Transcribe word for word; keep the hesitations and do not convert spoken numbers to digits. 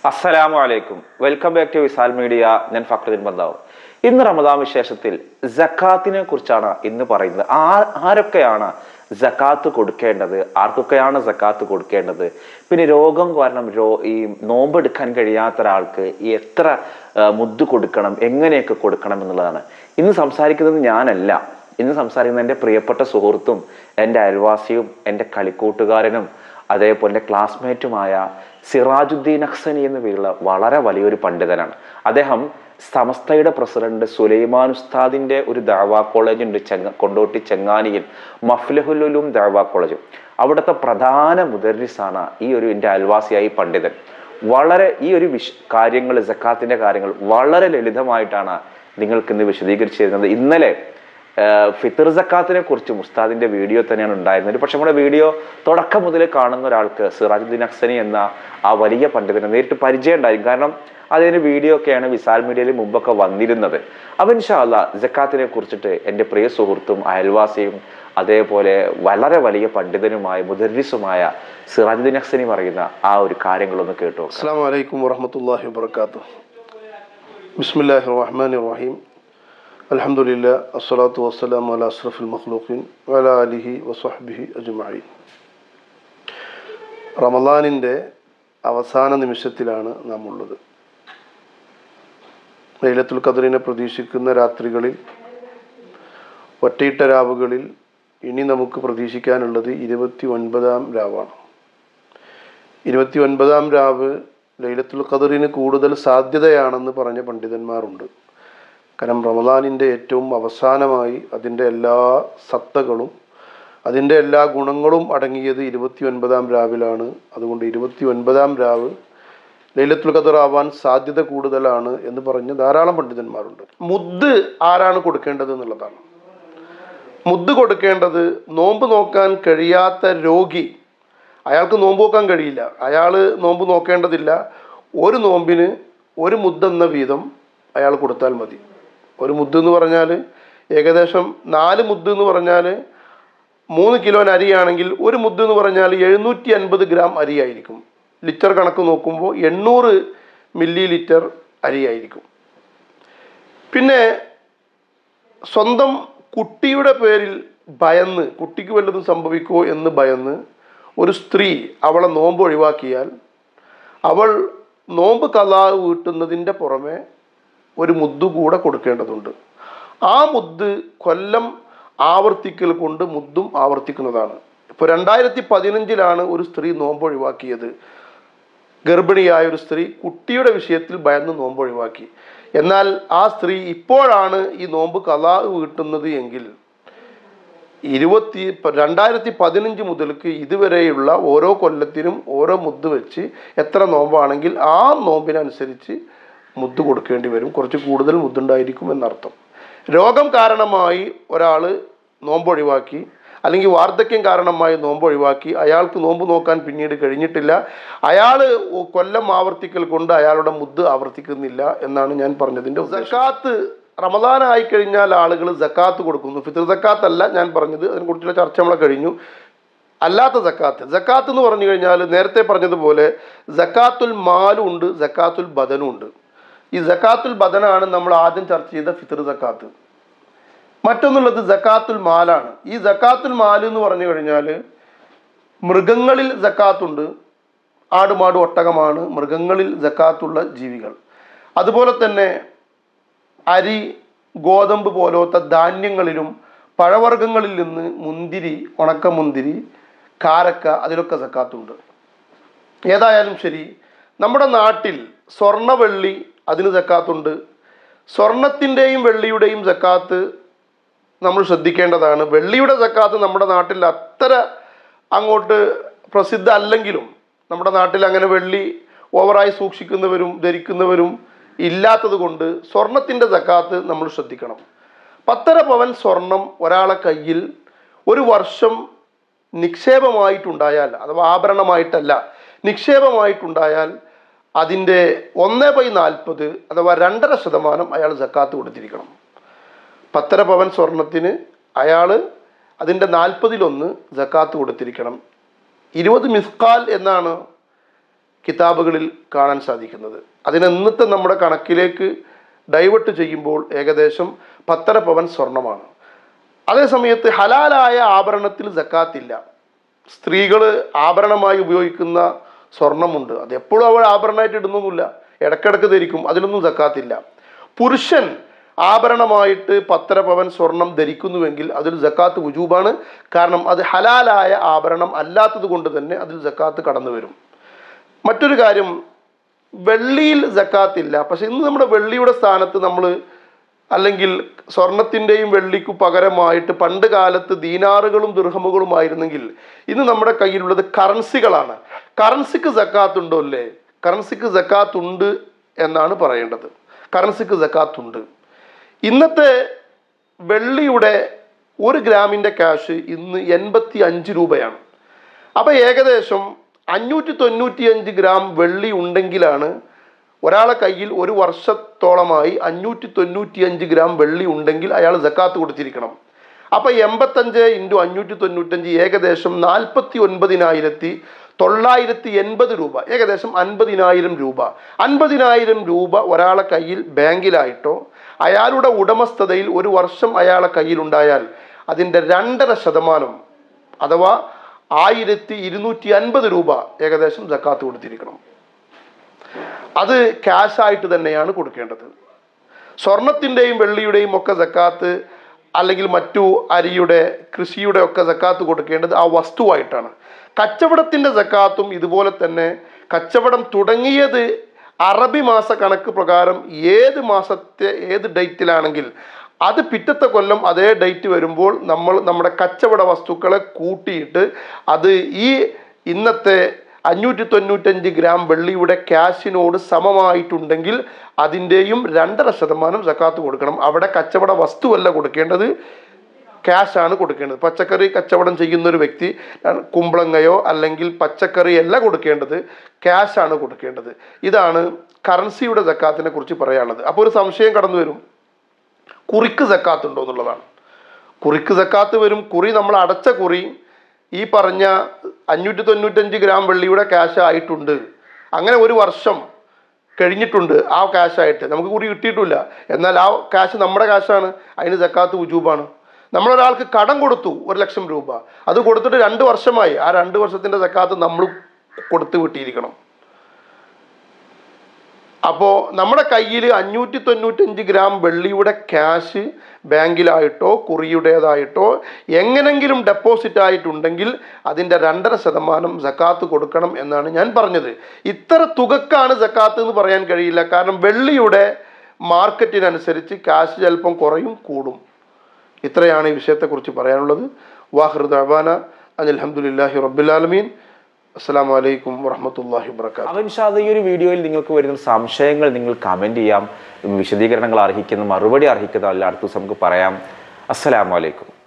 അസ്സലാമു അലൈക്കും. Welcome back to Visal media. ഞാൻ ഫക്രുദ്ദീൻ ബന്ദാവ്. ഇന്ന് റമദാൻ വിശേഷത്തിൽ സക്കാത്തിനെ കുറിച്ചാണ് ഇന്ന് പറയുന്നത്. ആ ആരൊക്കെയാണ് സക്കാത്ത് കൊടുക്കേണ്ടത്, ആർക്കൊക്കെയാണ് സക്കാത്ത് കൊടുക്കേണ്ടത്, പിന്നെ രോഗം കാരണം രോ ഈ നോമ്പെടുക്കാൻ കഴിയാത്ത ഒരാൾക്ക് എത്ര മുദ്ദ് കൊടുക്കണം, എങ്ങനെയൊക്കെ കൊടുക്കണം എന്നുള്ളതാണ് ഇന്ന് സംസാരിക്കുന്നത്. ഞാനല്ല ഇന്ന് സംസാരിക്കുന്നത് എൻ്റെ പ്രിയപ്പെട്ട സുഹൃത്തും എൻ്റെ അയൽവാസിയും എൻ്റെ കളിക്കൂട്ടുകാരനും അതേപോലെ ക്ലാസ്മേറ്റുമായ സിറാജുദ്ദീൻ അഹ്സനി എന്ന പേരുള്ള വളരെ വലിയൊരു പണ്ഡിതനാണ്. അദ്ദേഹം സമസ്തയുടെ പ്രസിഡന്റ് സുലൈമാൻ ഉസ്താദിന്റെ ഒരു ദഅവാ കോളേജ് ഉണ്ട് ചെങ്ങ കൊണ്ടോട്ടി ചെങ്ങാനിയിൽ, മഫ്ലഹുൽ ഉലൂം ദഅവാ കോളേജ്. അവിടുത്തെ പ്രധാന മുദർരിസാണ് ഈ ഒരു എൻ്റെ അയൽവാസിയായി പണ്ഡിതൻ. വളരെ ഈ ഒരു വിഷ കാര്യങ്ങൾ സക്കാത്തിന്റെ കാര്യങ്ങൾ വളരെ ലളിതമായിട്ടാണ് നിങ്ങൾക്ക് ഇന്ന് വിശദീകരിച്ചു തരുന്നത്. ഇന്നലെ ഫിത്ർ സക്കാത്തിനെ കുറിച്ച് ഉസ്താദിന്റെ വീഡിയോ തന്നെയാണ് ഉണ്ടായിരുന്നത്. പക്ഷെ നമ്മുടെ വീഡിയോ തുടക്കം മുതൽ കാണുന്ന ഒരാൾക്ക് സിറാജുദ്ദീൻ അഹ്സനി എന്ന ആ വലിയ പണ്ഡിതനെ നേരിട്ട് പരിചയം ഉണ്ടായിരിക്കും. കാരണം അതിന് വീഡിയോ ഒക്കെയാണ് വിസാൽ മീഡിയയിൽ മുമ്പൊക്കെ വന്നിരുന്നത്. അപ്പം ഇൻഷാ അല്ലാഹ് സക്കാത്തിനെ കുറിച്ചിട്ട് എൻ്റെ പ്രിയ സുഹൃത്തും അയൽവാസിയും അതേപോലെ വളരെ വലിയ പണ്ഡിതനുമായ മുദർരിസുമായ സിറാജുദ്ദീൻ അഹ്സനി പറയുന്ന ആ ഒരു കാര്യങ്ങളൊന്ന് കേട്ടു. അസ്സലാമു അലൈക്കും വറഹ്മത്തുള്ളാഹി വബറകാതുഹു. ബിസ്മില്ലാഹിർ റഹ്മാനിർ റഹീം. അൽഹംദുലില്ലാ അസ്സലാത്തു വസ്സലാമു അലാ അഷ്റഫിൽ മഖ്ലൂഖീൻ വഅലാ ആലിഹി വസഹ്ബിഹി അജ്മഈൻ. റമളാനിൻ്റെ അവസാന നിമിഷത്തിലാണ് നാം ഉള്ളത്. ലൈലത്തുൽ ഖദ്റിനെ പ്രതീക്ഷിക്കുന്ന രാത്രികളിൽ, ഒറ്റയിട്ട രാവുകളിൽ ഇനി നമുക്ക് പ്രതീക്ഷിക്കാനുള്ളത് ഇരുപത്തി ഒൻപതാം രാവാണ്. ഇരുപത്തി ഒൻപതാം രാവ് ലൈലത്തുൽ ഖദ്റിന് കൂടുതൽ സാധ്യതയാണെന്ന് പറഞ്ഞ പണ്ഡിതന്മാരുണ്ട്. കാരണം റമളാനിൻ്റെ ഏറ്റവും അവസാനമായി അതിൻ്റെ എല്ലാ സത്തകളും അതിൻ്റെ എല്ലാ ഗുണങ്ങളും അടങ്ങിയത് ഇരുപത്തി ഒൻപതാം രാവിലാണ്. അതുകൊണ്ട് ഇരുപത്തി ഒൻപതാം രാവ് ലൈലത്തുൽ ഖദ്ർ ആവാൻ സാധ്യത കൂടുതലാണ് എന്ന് പറഞ്ഞ് ധാരാളം പണ്ഡിതന്മാരുണ്ട്. മുദ്ദ് ആരാണ് കൊടുക്കേണ്ടത് എന്നുള്ളതാണ്. മുദ്ദ് കൊടുക്കേണ്ടത് നോമ്പ് നോക്കാൻ കഴിയാത്ത രോഗി, അയാൾക്ക് നോമ്പ് നോക്കാൻ കഴിയില്ല, അയാൾ നോമ്പ് നോക്കേണ്ടതില്ല. ഒരു നോമ്പിന് ഒരു മുദ്ദ് എന്ന വീതം അയാൾ കൊടുത്താൽ മതി. ഒരു മുദ്ദ് എന്ന് പറഞ്ഞാൽ ഏകദേശം നാല് മുദ്ദ് എന്ന് പറഞ്ഞാൽ മൂന്ന് കിലോ അരിയാണെങ്കിൽ ഒരു മുദ്ദ് എന്ന് പറഞ്ഞാൽ എഴുന്നൂറ്റി അൻപത് ഗ്രാം അരിയായിരിക്കും. ലിറ്റർ കണക്ക് നോക്കുമ്പോൾ എണ്ണൂറ് മില്ലി ലിറ്റർ അരിയായിരിക്കും. പിന്നെ സ്വന്തം കുട്ടിയുടെ പേരിൽ ഭയന്ന്, കുട്ടിക്ക് വല്ലതും സംഭവിക്കുമോ എന്ന് ഭയന്ന് ഒരു സ്ത്രീ അവളെ നോമ്പ് ഒഴിവാക്കിയാൽ അവൾ നോമ്പ് ഖളാ വീട്ടുന്നതിൻ്റെ പുറമെ ഒരു മുദ്ദ് കൂടെ കൊടുക്കേണ്ടതുണ്ട്. ആ മുദ്ദ് കൊല്ലം ആവർത്തിക്കൽ കൊണ്ട് മുദ്ദും ആവർത്തിക്കുന്നതാണ്. ഇപ്പോൾ രണ്ടായിരത്തി പതിനഞ്ചിലാണ് ഒരു സ്ത്രീ നോമ്പ് ഒഴിവാക്കിയത്. ഗർഭിണിയായ ഒരു സ്ത്രീ കുട്ടിയുടെ വിഷയത്തിൽ ഭയന്ന് നോമ്പ് ഒഴിവാക്കി. എന്നാൽ ആ സ്ത്രീ ഇപ്പോഴാണ് ഈ നോമ്പ് ഖളാ വീട്ടുന്നത് എങ്കിൽ ഇരുപത്തി രണ്ടായിരത്തി പതിനഞ്ച് മുതൽക്ക് ഇതുവരെയുള്ള ഓരോ കൊല്ലത്തിനും ഓരോ മുദ്ദ് വെച്ച് എത്ര നോമ്പാണെങ്കിൽ ആ നോമ്പിനനുസരിച്ച് മുദ്ദ് കൊടുക്കേണ്ടി വരും. കുറച്ച് കൂടുതൽ മുദ്ദുണ്ടായിരിക്കും എന്നർത്ഥം. രോഗം കാരണമായി ഒരാൾ നോമ്പ് ഒഴിവാക്കി, അല്ലെങ്കിൽ വാർദ്ധക്യം കാരണമായി നോമ്പ് ഒഴിവാക്കി, അയാൾക്ക് നോമ്പ് നോക്കാൻ പിന്നീട് കഴിഞ്ഞിട്ടില്ല, അയാൾ കൊല്ലം ആവർത്തിക്കൽ കൊണ്ട് അയാളുടെ മുദ്ദ് ആവർത്തിക്കുന്നില്ല എന്നാണ് ഞാൻ പറഞ്ഞതിൻ്റെ. സക്കാത്ത് റമളാൻ ആയി കഴിഞ്ഞാൽ ആളുകൾ സക്കാത്ത് കൊടുക്കുന്നു. ഫിത്ർ സക്കാത്ത് അല്ല ഞാൻ പറഞ്ഞത്, അതിനെക്കുറിച്ചുള്ള ചർച്ച നമ്മളെ കഴിഞ്ഞു. അല്ലാത്ത സക്കാത്ത്, സക്കാത്ത് എന്ന് പറഞ്ഞു കഴിഞ്ഞാൽ നേരത്തെ പറഞ്ഞതുപോലെ സക്കാത്തുൽ മാലും ഉണ്ട്, സക്കാത്തുൽ ബദനും ഉണ്ട്. ഈ സക്കാത്തുൽ ബദനാണ് നമ്മൾ ആദ്യം ചർച്ച ചെയ്ത ഫിത്ർ സക്കാത്ത്. മറ്റൊന്നുള്ളത് സക്കാത്തുൽ മാലാണ്. ഈ സക്കാത്തുൽ മാൽ എന്ന് പറഞ്ഞു കഴിഞ്ഞാൽ മൃഗങ്ങളിൽ സക്കാത്തുണ്ട്. ആടുമാട് ഒട്ടകമാണ് മൃഗങ്ങളിൽ സക്കാത്തുള്ള ജീവികൾ. അതുപോലെ തന്നെ അരി, ഗോതമ്പ് പോലത്തെ ധാന്യങ്ങളിലും പഴവർഗ്ഗങ്ങളിൽ നിന്ന് മുന്തിരി, ഉണക്കമുന്തിരി, കാരക്ക, അതിലൊക്കെ സക്കാത്തുണ്ട്. ഏതായാലും ശരി, നമ്മുടെ നാട്ടിൽ സ്വർണ്ണ വെള്ളി അതിന് സക്കാത്തുണ്ട്. സ്വർണത്തിൻ്റെയും വെള്ളിയുടെയും സക്കാത്ത് നമ്മൾ ശ്രദ്ധിക്കേണ്ടതാണ്. വെള്ളിയുടെ സക്കാത്ത് നമ്മുടെ നാട്ടിൽ അത്ര അങ്ങോട്ട് പ്രസിദ്ധ അല്ലെങ്കിലും നമ്മുടെ നാട്ടിൽ അങ്ങനെ വെള്ളി ഓവറായി സൂക്ഷിക്കുന്നവരും ധരിക്കുന്നവരും ഇല്ലാത്തത് കൊണ്ട് സ്വർണത്തിൻ്റെ സക്കാത്ത് നമ്മൾ ശ്രദ്ധിക്കണം. പത്തര പവൻ സ്വർണം ഒരാളെ കയ്യിൽ ഒരു വർഷം നിക്ഷേപമായിട്ടുണ്ടായാൽ, അഥവാ ആഭരണമായിട്ടല്ല നിക്ഷേപമായിട്ടുണ്ടായാൽ അതിൻ്റെ ഒന്ന് ബൈ നാൽപ്പത് അഥവാ രണ്ടര ശതമാനം അയാൾ സക്കാത്ത് കൊടുത്തിരിക്കണം. പത്തര പവൻ സ്വർണത്തിന് അയാൾ അതിൻ്റെ നാൽപ്പതിലൊന്ന് സക്കാത്ത് കൊടുത്തിരിക്കണം. ഇരുപത് മിസ്കാൽ എന്നാണ് കിതാബുകളിൽ കാണാൻ സാധിക്കുന്നത്. അതിന് ഇന്നത്തെ നമ്മുടെ കണക്കിലേക്ക് ഡൈവേർട്ട് ചെയ്യുമ്പോൾ ഏകദേശം പത്തര പവൻ സ്വർണമാണ്. അതേസമയത്ത് ഹലാലായ ആഭരണത്തിൽ സക്കാത്തില്ല. സ്ത്രീകൾ ആഭരണമായി ഉപയോഗിക്കുന്ന സ്വർണമുണ്ട്, അത് എപ്പോഴും അവൾ ആഭരണമായിട്ട് ഇടുന്നൊന്നുമില്ല, ഇടക്കിടക്ക് ധരിക്കും, അതിലൊന്നും സക്കാത്തില്ല. പുരുഷൻ ആഭരണമായിട്ട് പത്തര പവൻ സ്വർണം ധരിക്കുന്നുവെങ്കിൽ അതിൽ സക്കാത്ത് വുജൂബാണ്. കാരണം അത് ഹലാലായ ആഭരണം അല്ലാത്തത് കൊണ്ട് തന്നെ അതിൽ സക്കാത്ത് കടന്നു വരും. മറ്റൊരു കാര്യം, വെള്ളിയിൽ സക്കാത്തില്ല. പക്ഷെ ഇന്ന് നമ്മുടെ വെള്ളിയുടെ സ്ഥാനത്ത് നമ്മൾ, അല്ലെങ്കിൽ സ്വർണത്തിൻ്റെയും വെള്ളിക്കു പകരമായിട്ട് പണ്ട് കാലത്ത് ദീനാറുകളും ദിർഹമുകളും ആയിരുന്നെങ്കിൽ ഇന്ന് നമ്മുടെ കയ്യിലുള്ളത് കറൻസികളാണ്. കറൻസിക്ക് സക്കാത്ത് ഉണ്ടോ അല്ലേ? കറൻസിക്ക് സക്കാത്ത് ഉണ്ട് എന്നാണ് പറയേണ്ടത്. കറൻസിക്ക് സക്കാത്ത് ഉണ്ട്. ഇന്നത്തെ വെള്ളിയുടെ ഒരു ഗ്രാമിൻ്റെ ക്യാഷ് ഇന്ന് എൺപത്തി അഞ്ച് രൂപയാണ്. അപ്പോൾ ഏകദേശം അഞ്ഞൂറ്റി തൊണ്ണൂറ്റി അഞ്ച് ഗ്രാം വെള്ളി ഉണ്ടെങ്കിലാണ് ഒരാളെ കയ്യിൽ ഒരു വർഷത്തോളമായി അഞ്ഞൂറ്റി തൊണ്ണൂറ്റി അഞ്ച് ഗ്രാം വെള്ളി ഉണ്ടെങ്കിൽ അയാൾ സക്കാത്ത് കൊടുത്തിരിക്കണം. അപ്പോൾ എൺപത്തഞ്ച് ഇൻറ്റു അഞ്ഞൂറ്റി തൊണ്ണൂറ്റഞ്ച് ഏകദേശം നാൽപ്പത്തി ഒൻപതിനായിരത്തി തൊള്ളായിരത്തി എൺപത് രൂപ, ഏകദേശം അൻപതിനായിരം രൂപ. അൻപതിനായിരം രൂപ ഒരാളെ കയ്യിൽ ബാങ്കിലായിട്ടോ അയാളുടെ ഉടമസ്ഥതയിൽ ഒരു വർഷം അയാളെ കയ്യിലുണ്ടായാൽ അതിൻ്റെ രണ്ടര ശതമാനം അഥവാ ആയിരത്തി ഇരുന്നൂറ്റി അൻപത് രൂപ ഏകദേശം സക്കാത്ത് കൊടുത്തിരിക്കണം. അത് ക്യാഷായിട്ട് തന്നെയാണ് കൊടുക്കേണ്ടത്. സ്വർണത്തിൻ്റെയും വെള്ളിയുടെയും ഒക്കെ സക്കാത്ത് അല്ലെങ്കിൽ മറ്റു അരിയുടെ കൃഷിയുടെ ഒക്കെ സക്കാത്ത് കൊടുക്കേണ്ടത് ആ വസ്തുവായിട്ടാണ്. കച്ചവടത്തിൻ്റെ സക്കാത്തും ഇതുപോലെ തന്നെ. കച്ചവടം തുടങ്ങിയത് അറബി മാസ കണക്ക് പ്രകാരം ഏത് മാസത്തെ ഏത് ഡേറ്റിലാണെങ്കിൽ അത് പിറ്റത്തെ കൊല്ലം അതേ ഡേറ്റ് വരുമ്പോൾ നമ്മൾ നമ്മുടെ കച്ചവട വസ്തുക്കളെ കൂട്ടിയിട്ട് അത് ഈ ഇന്നത്തെ അഞ്ഞൂറ്റി തൊണ്ണൂറ്റഞ്ച് ഗ്രാം വെള്ളിയുടെ ക്യാഷിനോട് സമമായിട്ടുണ്ടെങ്കിൽ അതിൻ്റെയും രണ്ടര ശതമാനം സക്കാത്ത് കൊടുക്കണം. അവിടെ കച്ചവട വസ്തുവല്ല കൊടുക്കേണ്ടത്, ക്യാഷാണ് കൊടുക്കേണ്ടത്. പച്ചക്കറി കച്ചവടം ചെയ്യുന്ന ഒരു വ്യക്തി കുമ്പളങ്ങയോ അല്ലെങ്കിൽ പച്ചക്കറി അല്ല കൊടുക്കേണ്ടത്, ക്യാഷാണ് കൊടുക്കേണ്ടത്. ഇതാണ് കറൻസിയുടെ സക്കാത്തിനെ കുറിച്ച് പറയാനുള്ളത്. അപ്പോൾ ഒരു സംശയം കടന്നു വരും, കുറിക്ക് സക്കാത്ത് ഉണ്ടോ എന്നുള്ളതാണ്. കുറിക്ക് സക്കാത്ത് വരും. കുറി നമ്മൾ അടച്ച കുറി ഈ പറഞ്ഞ അഞ്ഞൂറ്റി തൊണ്ണൂറ്റഞ്ച് ഗ്രാം വെള്ളിയുടെ ക്യാഷ് ആയിട്ടുണ്ട്, അങ്ങനെ ഒരു വർഷം കഴിഞ്ഞിട്ടുണ്ട് ആ ക്യാഷായിട്ട്, നമുക്ക് കുറി കിട്ടിയിട്ടില്ല, എന്നാൽ ആ ക്യാഷ് നമ്മുടെ ക്യാഷാണ്, അതിന് സക്കാത്ത് വുജൂബാണ്. നമ്മളൊരാൾക്ക് കടം കൊടുത്തു ഒരു ലക്ഷം രൂപ, അത് കൊടുത്തിട്ട് രണ്ട് വർഷമായി, ആ രണ്ട് വർഷത്തിൻ്റെ സക്കാത്ത് നമ്മൾ കൊടുത്തു വിട്ടിരിക്കണം. അപ്പോൾ നമ്മുടെ കയ്യിൽ അഞ്ഞൂറ്റി തൊണ്ണൂറ്റഞ്ച് ഗ്രാം വെള്ളിയുടെ ക്യാഷ് ബാങ്കിലായിട്ടോ കുറിയുടേതായിട്ടോ എങ്ങനെങ്കിലും ഡെപ്പോസിറ്റ് ആയിട്ടുണ്ടെങ്കിൽ അതിൻ്റെ രണ്ടര ശതമാനം സക്കാത്ത് കൊടുക്കണം എന്നാണ് ഞാൻ പറഞ്ഞത്. ഇത്ര തുകക്കാണ് സക്കാത്ത് എന്ന് പറയാൻ കഴിയില്ല. കാരണം വെള്ളിയുടെ മാർക്കറ്റിനനുസരിച്ച് ക്യാഷ് ചിലപ്പം കുറയും കൂടും. ഇത്രയാണ് ഈ വിഷയത്തെക്കുറിച്ച് പറയാനുള്ളത്. വാഹിർ ദഅവാന അനിൽ ഹംദുലില്ലാഹി റബ്ബിൽ ആലമീൻ. അസ്സലാമു അലൈക്കും വറഹ്മത്തുള്ളാഹി വബറകാതുഹു. അപ്പോൾ ഇൻഷാ അല്ലാഹ് ഈ ഒരു വീഡിയോയിൽ നിങ്ങൾക്ക് വരുന്ന സംശയങ്ങൾ നിങ്ങൾ കമന്റ് ചെയ്യാം, വിശദീകരണങ്ങൾ അർഹിക്കുന്ന മറുപടി അർഹിക്കുന്ന എല്ലാ അടുത്ത ദിവസം നമുക്ക് പറയാം. അസ്സലാമു അലൈക്കും.